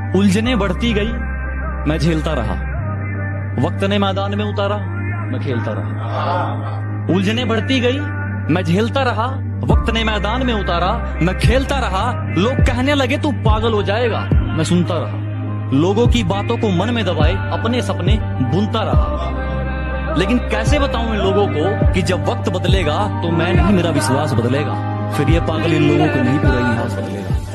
उलझने बढ़ती गई, मैं झेलता रहा। वक्त ने मैदान में उतारा, मैं खेलता रहा। उलझने बढ़ती गई, मैं झेलता रहा। वक्त ने मैदान में उतारा, मैं खेलता रहा। लोग कहने लगे तू पागल हो जाएगा, मैं सुनता रहा। लोगों की बातों को मन में दबाए अपने सपने बुनता रहा। लेकिन कैसे बताऊं इन लोगों को कि जब वक्त बदलेगा तो मैं नहीं, मेरा विश्वास बदलेगा। फिर ये पागल इन लोगों को नहीं, पूरा इतिहास बदलेगा।